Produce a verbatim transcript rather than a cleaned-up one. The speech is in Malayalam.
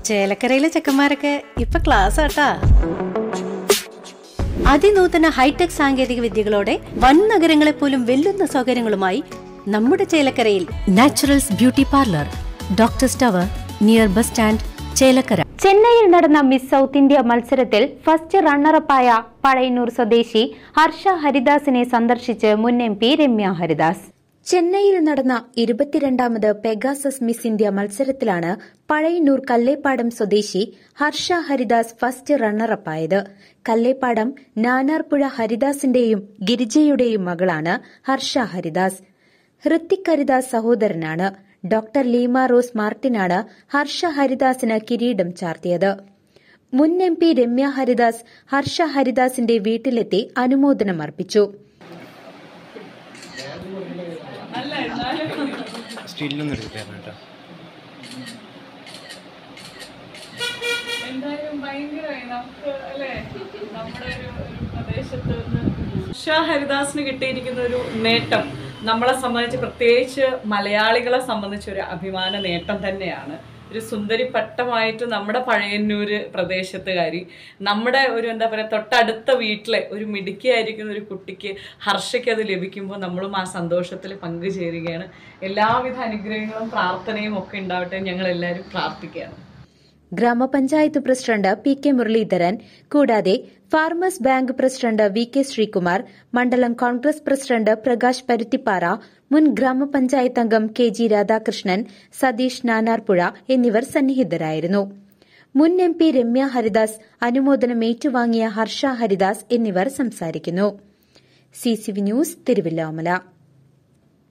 ചേലക്കരയിലെ ചെക്കന്മാരൊക്കെ ഇപ്പൊ ക്ലാസ് ആട്ടാ. അതിനൂതന ഹൈടെക് സാങ്കേതിക വിദ്യകളോടെ വൻ നഗരങ്ങളെ പോലും വെല്ലുന്ന സൗകര്യങ്ങളുമായി നമ്മുടെ ചേലക്കരയിൽ Naturals beauty parlour, doctors tower, near bus stand, Chelakkara. ചെന്നൈയിൽ നടന്ന മിസ് സൗത്ത് ഇന്ത്യ മത്സരത്തിൽ ഫസ്റ്റ് റണ്ണറപ്പായ പഴയന്നൂർ സ്വദേശി ഹർഷ ഹരിദാസിനെ സന്ദർശിച്ച് മുൻ എം പി രമ്യ ഹരിദാസ്. ചെന്നൈയിൽ നടന്ന ഇരുപത്തിരണ്ടാമത് പെഗാസസ് മിസ് ഇന്ത്യ മത്സരത്തിലാണ് പഴയന്നൂർ കല്ലേപ്പാടം സ്വദേശി ഹർഷ ഹരിദാസ് ഫസ്റ്റ് റണ്ണറപ്പായത്. കല്ലേപ്പാടം നാനാർപ്പുഴ ഹരിദാസിന്റെയും ഗിരിജയുടെയും മകളാണ് ഹർഷ ഹരിദാസ്. ഹൃത്തിക് ഹരിദാസ് സഹോദരനാണ്. ഡോക്ടർ ലീമ റോസ് മാർട്ടിനാണ് ഹർഷ ഹരിദാസിന് കിരീടം ചാർത്തിയത്. മുൻ എം പി രമ്യ ഹരിദാസ് ഹർഷ ഹരിദാസിന്റെ വീട്ടിലെത്തി അനുമോദനം അർപ്പിച്ചു. എന്തായാലും ഭയങ്കരമായി നമുക്ക് അല്ലേ, നമ്മുടെ ഒരു പ്രദേശത്ത് ഹർഷ ഹരിദാസിന് കിട്ടിയിരിക്കുന്ന ഒരു നേട്ടം നമ്മളെ സംബന്ധിച്ച്, പ്രത്യേകിച്ച് മലയാളികളെ സംബന്ധിച്ച് ഒരു അഭിമാന നേട്ടം തന്നെയാണ്. ഒരു സുന്ദരി പട്ടമായിട്ട് നമ്മുടെ പഴയന്നൂര് പ്രദേശത്തുകാരി, നമ്മുടെ ഒരു എന്താ പറയുക തൊട്ടടുത്ത വീട്ടിലെ ഒരു മിടുക്കിയായിരിക്കുന്ന ഒരു കുട്ടിക്ക് ഹർഷയ്ക്ക് അത് ലഭിക്കുമ്പോൾ നമ്മളും ആ സന്തോഷത്തിൽ പങ്കുചേരുകയാണ്. എല്ലാവിധ അനുഗ്രഹങ്ങളും പ്രാർത്ഥനയും ഒക്കെ ഉണ്ടാവട്ടെ ഞങ്ങൾ എല്ലാവരും പ്രാർത്ഥിക്കുകയാണ്. ഗ്രാമപഞ്ചായത്ത് പ്രസിഡന്റ് പി കെ മുരളീധരൻ, കൂടാതെ farmers bank president V K Sreekumar, മണ്ഡലം കോൺഗ്രസ് പ്രസിഡന്റ് പ്രകാശ് പരുത്തിപ്പാറ, മുൻ ഗ്രാമപഞ്ചായത്ത് അംഗം കെ ജി രാധാകൃഷ്ണൻ, സതീഷ് നാനാർപ്പുഴ എന്നിവർ സന്നിഹിതരായിരുന്നു. മുൻ എം പി രമ്യ ഹരിദാസ്, അനുമോദനം ഏറ്റുവാങ്ങിയ ഹർഷ ഹരിദാസ് എന്നിവർ സംസാരിക്കുന്നു. C C V news, Thiruvilwamala.